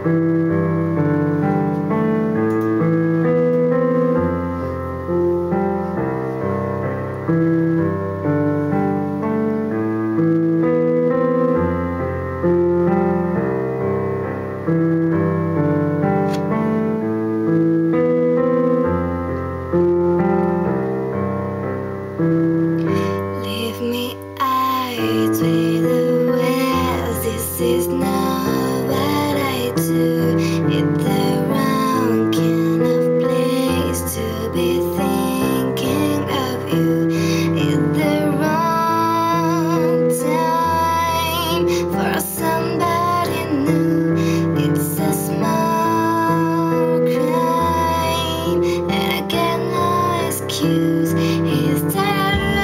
Leave me out with the wells. This is not what I do. It's the wrong kind of place to be thinking of you. It's the wrong time for somebody new. It's a small crime, and I get no excuse. It's time.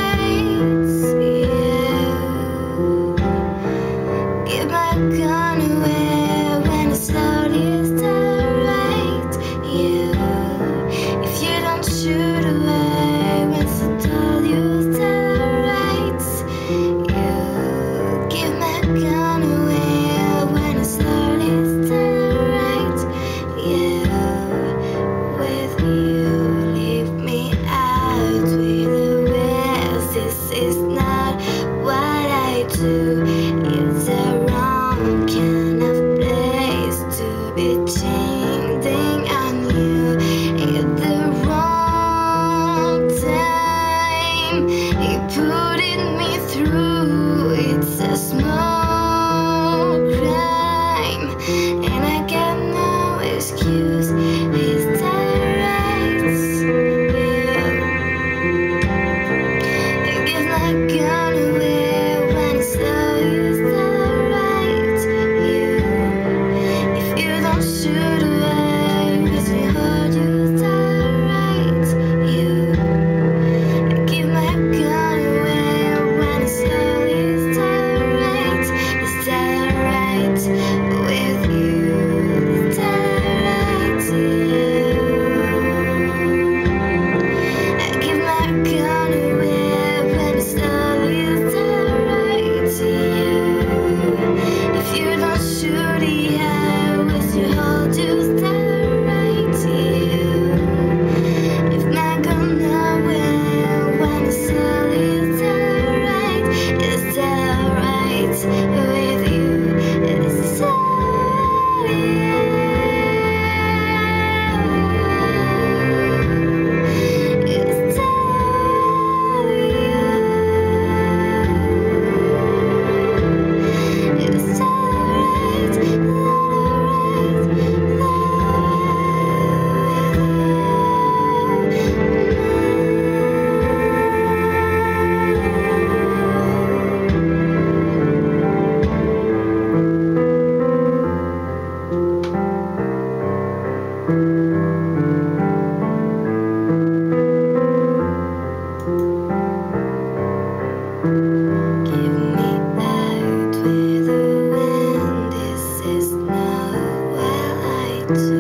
Gone away when it's slowly right. You, if you don't shoot away when I told you right. You give my gun away when it's slowly right. You, with you, leave me out with the west. This is not what I do. It's a kind of place to be changing on you. It's the wrong time. You putting me through. It's a small crime, and I got no excuse. It's alright. You give my gun away when it's slow. Shoot away as we hold you right. You give my gun away when it's slowly right. It's alright with you. It's alright. I give my gun away when it's slowly right. If you don't shoot it out, you hold you right to you. If not gonna win when it's all is alright, it's alright with you. It's alright. It's alright. It's alright. Give me out with the wind. This is not what I do.